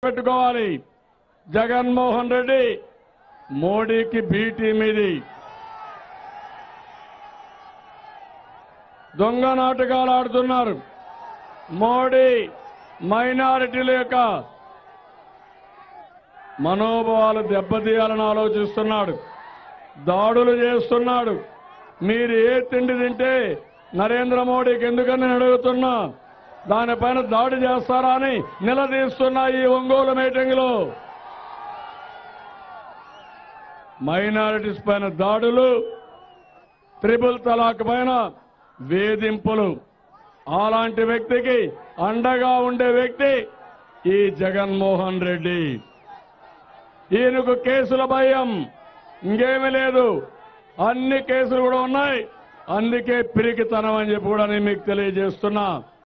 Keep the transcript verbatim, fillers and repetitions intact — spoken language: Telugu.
గుర్తుపెట్టుకోవాలి. జగన్మోహన్ రెడ్డి మోడీకి బి టీం ఇది. దొంగ నాటకాలు ఆడుతున్నారు. మోడీ మైనారిటీల యొక్క మనోభావాలు దెబ్బతీయాలని ఆలోచిస్తున్నాడు. దాడులు చేస్తున్నాడు. మీరు ఏ తిండి తింటే నరేంద్ర మోడీకి ఎందుకని నేను అడుగుతున్నా, దానిపైన దాడి చేస్తారా అని నిలదీస్తున్నా. ఈ ఒంగోలు మీటింగ్ లో మైనారిటీస్ పైన దాడులు, ట్రిపుల్ తలాక్ పైన వేధింపులు, అలాంటి వ్యక్తికి అండగా ఉండే వ్యక్తి ఈ జగన్మోహన్ రెడ్డి. ఈయనకు కేసుల భయం ఇంకేమీ లేదు. అన్ని కేసులు కూడా ఉన్నాయి. అందుకే పిరికితనం అని చెప్పి కూడా నేను మీకు తెలియజేస్తున్నా.